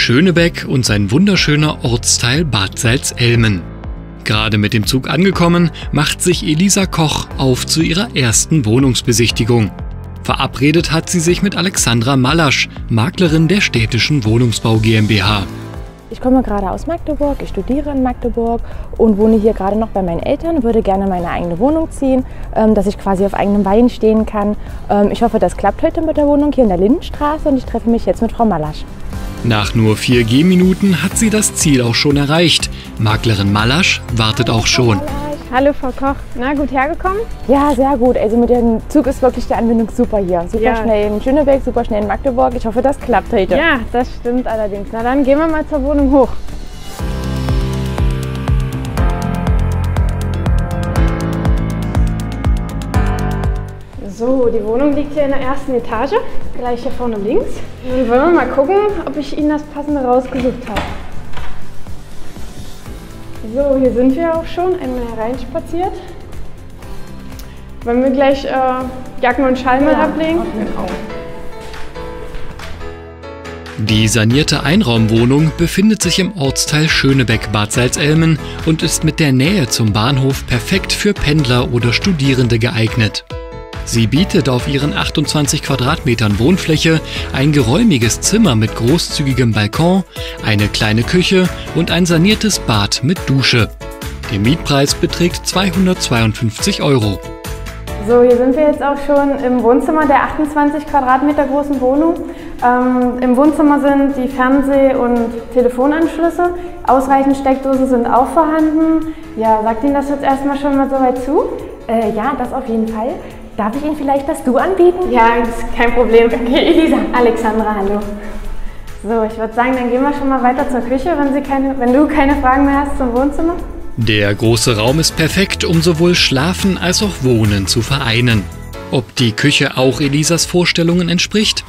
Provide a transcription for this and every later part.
Schönebeck und sein wunderschöner Ortsteil Bad Salzelmen. Gerade mit dem Zug angekommen, macht sich Elisa Koch auf zu ihrer ersten Wohnungsbesichtigung. Verabredet hat sie sich mit Alexandra Mallasch, Maklerin der Städtischen Wohnungsbau GmbH. Ich komme gerade aus Magdeburg, ich studiere in Magdeburg und wohne hier gerade noch bei meinen Eltern, würde gerne meine eigene Wohnung ziehen, dass ich quasi auf eigenem Bein stehen kann. Ich hoffe, das klappt heute mit der Wohnung hier in der Lindenstraße und ich treffe mich jetzt mit Frau Mallasch. Nach nur 4 Gehminuten hat sie das Ziel auch schon erreicht. Maklerin Mallasch wartet auch schon. Hallo Frau Koch, na gut hergekommen? Ja, sehr gut. Also mit dem Zug ist wirklich die Anbindung super hier. Super schnell in Schönebeck, super schnell in Magdeburg. Ich hoffe, das klappt heute. Ja, das stimmt allerdings. Na dann gehen wir mal zur Wohnung hoch. So, die Wohnung liegt hier in der ersten Etage, gleich hier vorne links. Dann wollen wir mal gucken, ob ich Ihnen das Passende rausgesucht habe. So, hier sind wir auch schon einmal hereinspaziert. Wollen wir gleich Jacken und Schal mal ablegen? Die sanierte Einraumwohnung befindet sich im Ortsteil Schönebeck-Bad Salzelmen und ist mit der Nähe zum Bahnhof perfekt für Pendler oder Studierende geeignet. Sie bietet auf ihren 28 Quadratmetern Wohnfläche ein geräumiges Zimmer mit großzügigem Balkon, eine kleine Küche und ein saniertes Bad mit Dusche. Der Mietpreis beträgt 252 €. So, hier sind wir jetzt auch schon im Wohnzimmer der 28 Quadratmeter großen Wohnung. Im Wohnzimmer sind die Fernseh- und Telefonanschlüsse. Ausreichend Steckdosen sind auch vorhanden. Ja, sagt Ihnen das jetzt erstmal schon mal soweit zu? Ja, das auf jeden Fall. Darf ich Ihnen vielleicht das Du anbieten? Ja, ist kein Problem. Okay, Elisa. Alexandra, hallo. So, ich würde sagen, dann gehen wir schon mal weiter zur Küche, wenn du keine Fragen mehr hast zum Wohnzimmer. Der große Raum ist perfekt, um sowohl Schlafen als auch Wohnen zu vereinen. Ob die Küche auch Elisas Vorstellungen entspricht?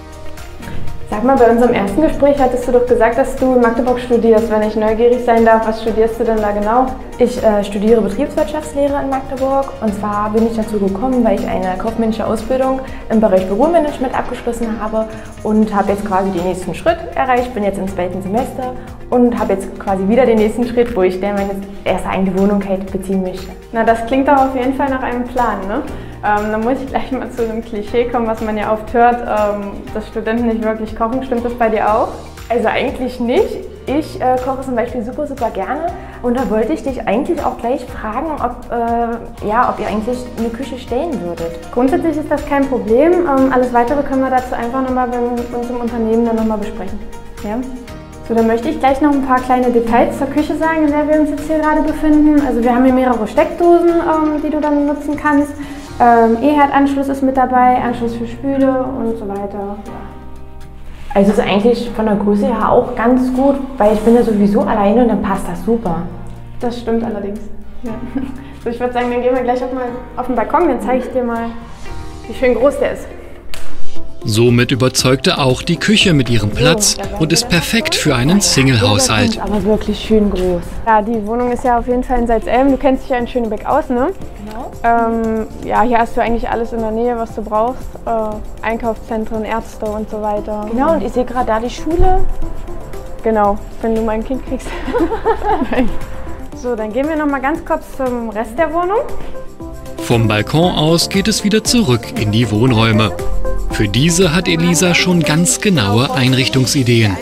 Sag mal, bei unserem ersten Gespräch hattest du doch gesagt, dass du in Magdeburg studierst. Wenn ich neugierig sein darf, was studierst du denn da genau? Ich studiere Betriebswirtschaftslehre in Magdeburg und zwar bin ich dazu gekommen, weil ich eine kaufmännische Ausbildung im Bereich Büromanagement abgeschlossen habe und habe jetzt quasi den nächsten Schritt erreicht, bin jetzt im 2. Semester und habe jetzt quasi wieder den nächsten Schritt, wo ich dann meine erste eigene Wohnung halt beziehen möchte. Na, das klingt doch auf jeden Fall nach einem Plan, ne? Dann muss ich gleich mal zu einem Klischee kommen, was man ja oft hört, dass Studenten nicht wirklich kochen. Stimmt das bei dir auch? Also eigentlich nicht. Ich koche zum Beispiel super, super gerne und da wollte ich dich eigentlich auch gleich fragen, ob ihr eigentlich eine Küche stellen würdet. Grundsätzlich ist das kein Problem. Alles Weitere können wir dazu einfach nochmal bei uns im Unternehmen dann nochmal besprechen. Ja? So, dann möchte ich gleich noch ein paar kleine Details zur Küche sagen, in der wir uns jetzt hier gerade befinden. Also wir haben hier mehrere Steckdosen, die du dann nutzen kannst. E-Herd-Anschluss ist mit dabei, Anschluss für Spüle und so weiter. Also ist eigentlich von der Größe her auch ganz gut, weil ich bin ja sowieso alleine und dann passt das super. Das stimmt allerdings. Ja. So, ich würde sagen, dann gehen wir gleich auch mal auf den Balkon, dann zeige ich dir mal, wie schön groß der ist. Somit überzeugte auch die Küche mit ihrem Platz und ist perfekt für einen Single-Haushalt. Aber wirklich schön groß. Ja, die Wohnung ist ja auf jeden Fall in Salzelmen. Du kennst dich ja in Schönebeck aus, ne? Genau. Ja, hier hast du eigentlich alles in der Nähe, was du brauchst. Einkaufszentren, Ärzte und so weiter. Genau, und ich sehe gerade da die Schule. Genau, wenn du mal ein Kind kriegst. So, dann gehen wir noch mal ganz kurz zum Rest der Wohnung. Vom Balkon aus geht es wieder zurück in die Wohnräume. Für diese hat Elisa schon ganz genaue Einrichtungsideen.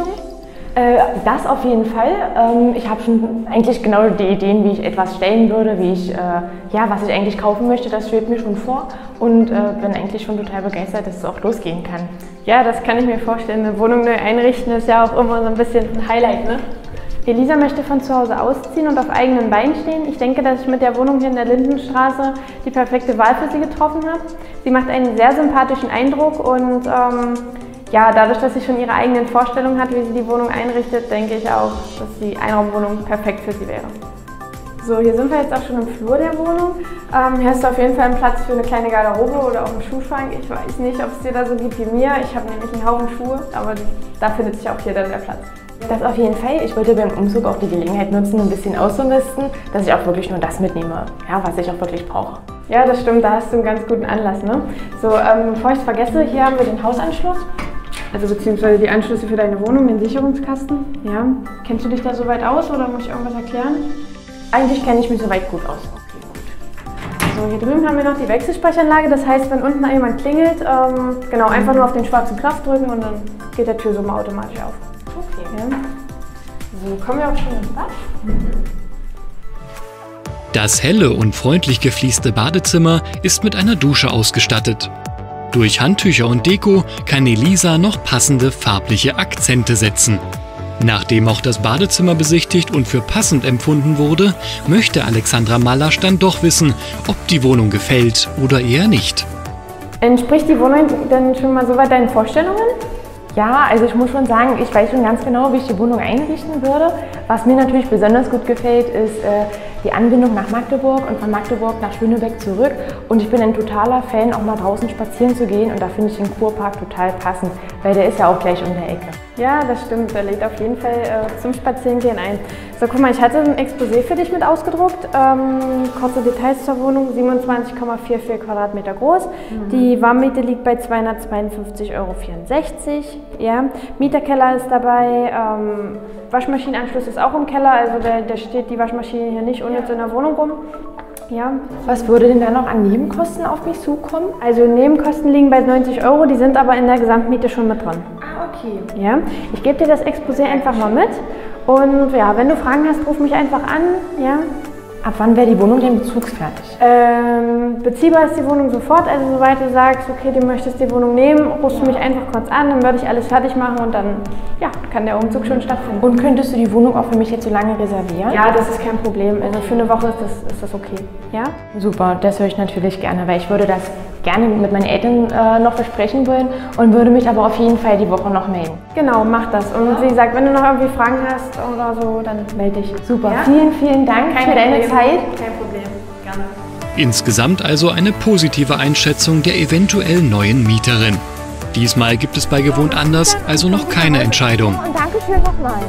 Das auf jeden Fall. Ich habe schon eigentlich genau die Ideen, wie ich etwas stellen würde, was ich eigentlich kaufen möchte, das schwebt mir schon vor und bin eigentlich schon total begeistert, dass es auch losgehen kann. Ja, das kann ich mir vorstellen. Eine Wohnung neu einrichten ist ja auch immer so ein bisschen ein Highlight, ne? Elisa möchte von zu Hause ausziehen und auf eigenen Beinen stehen. Ich denke, dass ich mit der Wohnung hier in der Lindenstraße die perfekte Wahl für sie getroffen habe. Sie macht einen sehr sympathischen Eindruck und dadurch, dass sie schon ihre eigenen Vorstellungen hat, wie sie die Wohnung einrichtet, denke ich auch, dass die Einraumwohnung perfekt für sie wäre. So, hier sind wir jetzt auch schon im Flur der Wohnung. Hier hast du auf jeden Fall einen Platz für eine kleine Garderobe oder auch einen Schuhschrank. Ich weiß nicht, ob es dir da so geht wie mir. Ich habe nämlich einen Haufen Schuhe, aber da findet sich auch hier dann der Platz. Das auf jeden Fall. Ich wollte beim Umzug auch die Gelegenheit nutzen, ein bisschen auszumisten, dass ich auch wirklich nur das mitnehme, was ich auch wirklich brauche. Ja, das stimmt, da hast du einen ganz guten Anlass, ne? So, bevor ich es vergesse, hier haben wir den Hausanschluss. Also beziehungsweise die Anschlüsse für deine Wohnung, den Sicherungskasten. Ja. Kennst du dich da soweit aus oder muss ich irgendwas erklären? Eigentlich kenne ich mich soweit gut aus. So, hier drüben haben wir noch die Wechselsprechanlage, das heißt, wenn unten jemand klingelt, genau, einfach nur auf den schwarzen Knopf drücken und dann geht der Türsummer automatisch auf. Okay. Ja. So, kommen wir auch schon ins Bad. Das helle und freundlich gefließte Badezimmer ist mit einer Dusche ausgestattet. Durch Handtücher und Deko kann Elisa noch passende farbliche Akzente setzen. Nachdem auch das Badezimmer besichtigt und für passend empfunden wurde, möchte Alexandra Malasch dann doch wissen, ob die Wohnung gefällt oder eher nicht. Entspricht die Wohnung denn schon mal soweit deinen Vorstellungen? Ja, also ich muss schon sagen, ich weiß schon ganz genau, wie ich die Wohnung einrichten würde. Was mir natürlich besonders gut gefällt, ist die Anbindung nach Magdeburg und von Magdeburg nach Schönebeck zurück. Und ich bin ein totaler Fan, auch mal draußen spazieren zu gehen. Und da finde ich den Kurpark total passend, weil der ist ja auch gleich um der Ecke. Ja, das stimmt. Der lädt auf jeden Fall zum Spazierengehen ein. So, guck mal, ich hatte ein Exposé für dich mit ausgedruckt. Kurze Details zur Wohnung, 27,44 Quadratmeter groß. Die Warmmiete liegt bei 252,64 €. Ja. Mieterkeller ist dabei. Waschmaschinenanschluss ist auch im Keller, also da steht die Waschmaschine hier nicht unnütz in der Wohnung rum. Ja. Was würde denn da noch an Nebenkosten auf mich zukommen? Also Nebenkosten liegen bei 90 €, die sind aber in der Gesamtmiete schon mit drin. Ah, okay. Ja. Ich gebe dir das Exposé einfach mal mit und ja, wenn du Fragen hast, ruf mich einfach an. Ja. Ab wann wäre die Wohnung denn bezugsfertig? Beziehbar ist die Wohnung sofort, also sobald du sagst, okay, du möchtest die Wohnung nehmen, rufst du mich einfach kurz an, dann würde ich alles fertig machen und dann ja, kann der Umzug schon stattfinden. Und könntest du die Wohnung auch für mich jetzt so lange reservieren? Ja, das ist kein Problem, also für eine Woche ist das okay. Ja? Super, das höre ich natürlich gerne, weil ich würde das gerne mit meinen Eltern noch besprechen wollen und würde mich aber auf jeden Fall die Woche noch melden. Genau, mach das. Und wie gesagt, wenn du noch irgendwie Fragen hast oder so, dann melde dich. Super, ja? vielen, vielen Dank für deine Zeit. Kein Problem, gerne. Insgesamt also eine positive Einschätzung der eventuell neuen Mieterin. Diesmal gibt es bei Gewohnt anders also noch keine Entscheidung. Und Dankeschön nochmal.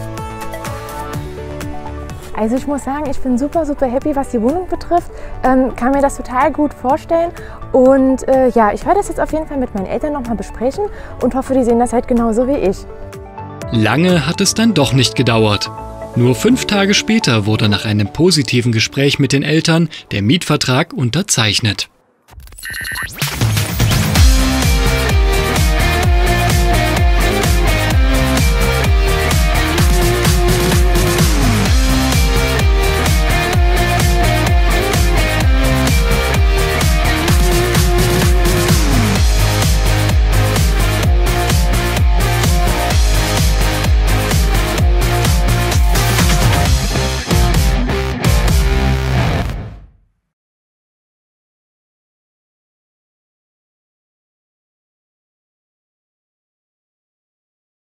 Also ich muss sagen, ich bin super, super happy, was die Wohnung betrifft. Kann mir das total gut vorstellen. Und ja, ich werde das jetzt auf jeden Fall mit meinen Eltern nochmal besprechen und hoffe, die sehen das halt genauso wie ich. Lange hat es dann doch nicht gedauert. Nur 5 Tage später wurde nach einem positiven Gespräch mit den Eltern der Mietvertrag unterzeichnet.